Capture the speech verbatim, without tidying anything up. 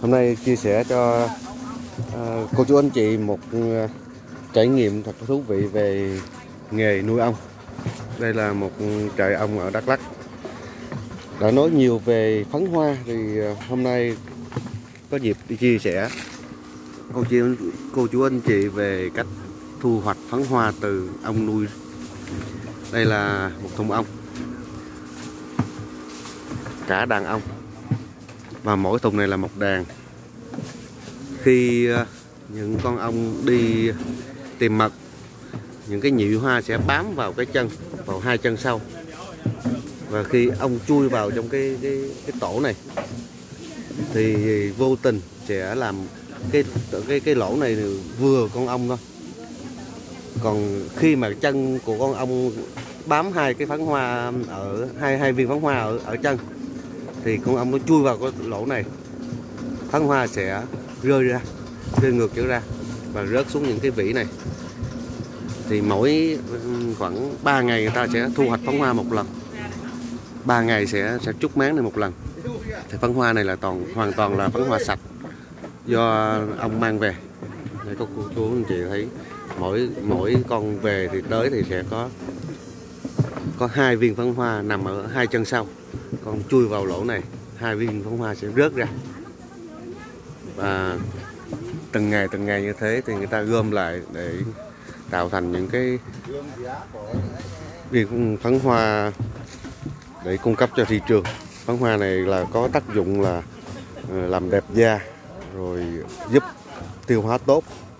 Hôm nay chia sẻ cho uh, cô chú anh chị một uh, trải nghiệm thật thú vị về nghề nuôi ong. Đây là một trại ong ở Đắk Lắk. Đã nói nhiều về phấn hoa thì uh, hôm nay có dịp đi chia sẻ cô chú, cô chú anh chị về cách thu hoạch phấn hoa từ ong nuôi. Đây là một thùng ong, cả đàn ong, và mỗi thùng này là một đàn. Khi những con ong đi tìm mật, những cái nhụy hoa sẽ bám vào cái chân, vào hai chân sau, và khi ong chui vào trong cái cái, cái tổ này thì vô tình sẽ làm cái cái cái lỗ này vừa con ong thôi. Còn khi mà chân của con ong bám hai cái phấn hoa ở hai hai viên phấn hoa ở ở chân thì con ong nó chui vào cái lỗ này, phấn hoa sẽ rơi ra, rơi ngược trở ra và rớt xuống những cái vỉ này. Thì mỗi khoảng ba ngày người ta sẽ thu hoạch phấn hoa một lần, ba ngày sẽ sẽ trút máng này một lần. Thì phấn hoa này là toàn hoàn toàn là phấn hoa sạch do ong mang về. Đây có cô chú anh chị thấy mỗi mỗi con về thì tới thì sẽ có có hai viên phấn hoa nằm ở hai chân sau, con chui vào lỗ này, hai viên phấn hoa sẽ rớt ra. Và từng ngày từng ngày như thế thì người ta gom lại để tạo thành những cái viên phấn hoa để cung cấp cho thị trường. Phấn hoa này là có tác dụng là làm đẹp da, rồi giúp tiêu hóa tốt,